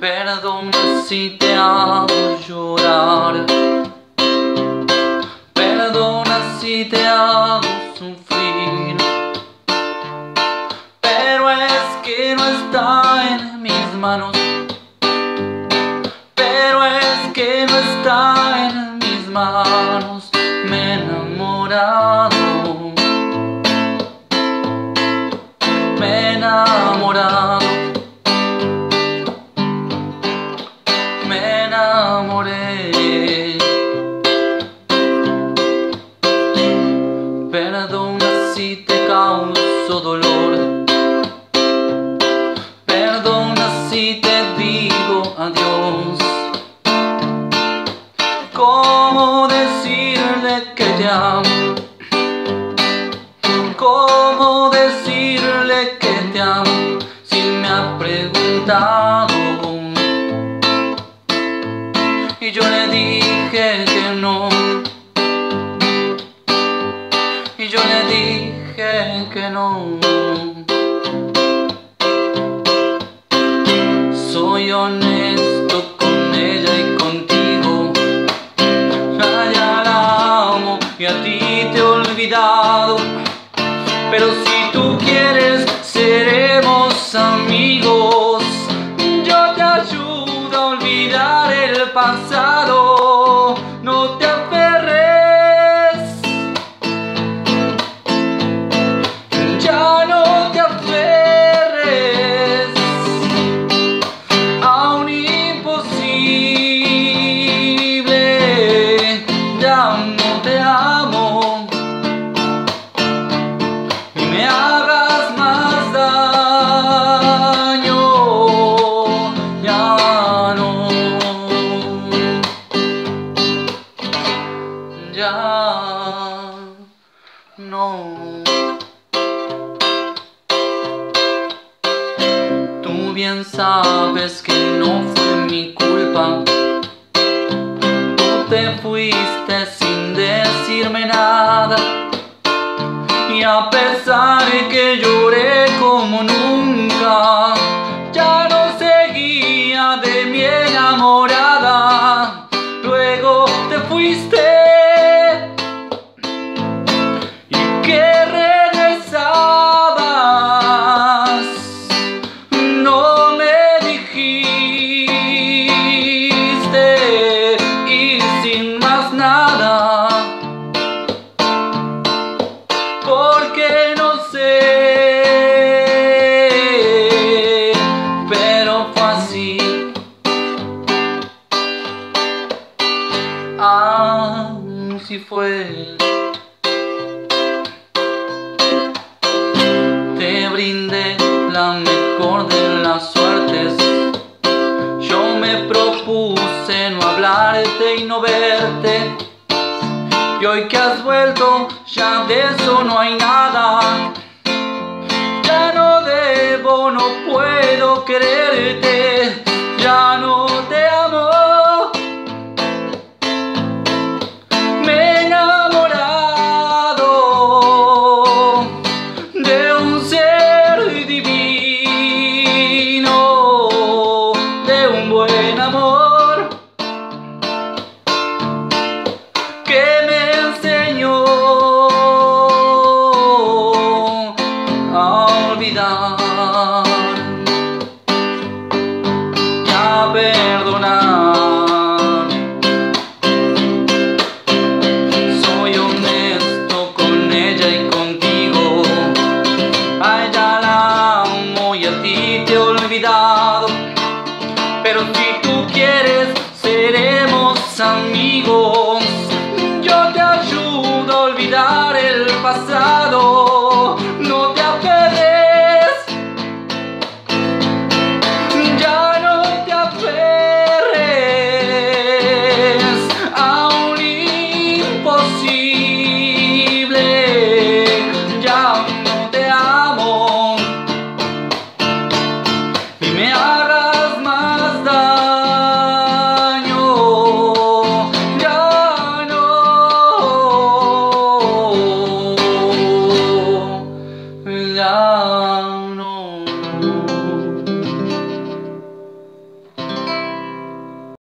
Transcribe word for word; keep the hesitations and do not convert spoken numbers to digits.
Perdona si te hago llorar, perdona si te hago sufrir, pero es que no está en mis manos, pero es que no está en mis manos. Me he enamorado, me he enamorado. Me enamoré. Perdona si te causo dolor, perdona si te digo adiós. ¿Cómo decirle que te amo? ¿Cómo decirle que te amo si me ha preguntado? Y yo le dije que no, y yo le dije que no. Soy honesto con ella y contigo, a ella la amo y a ti te he olvidado. Pero si tú quieres seremos amigos, yo te ayudo a olvidar el pasado. No te aferres, ya no te aferres a un imposible. Ya no te amo y me hagas más daño. Ya no, ya no. Tú bien sabes que no fue mi culpa. Tú te fuiste sin decirme nada, y a pesar de que lloré como nunca, ya no seguía de mi enamorada. Luego te fuiste y que regresabas, no me dijiste, y sin más nada, porque no sé, pero fue así. Así fue. Te brindé la mejor de las suertes. Yo me propuse no hablarte y no verte, y hoy que has vuelto ya de eso no hay nada. Ya no debo, no puedo quererte, ya no te amo. Me he enamorado de un ser divino, de un buen amor que me enseñó a olvidar y a perdonar. Soy honesto con ella y contigo, a ella la amo y a ti te he olvidado. Pero si tú quieres seremos amigos, yo te ayudo a olvidar el pasado.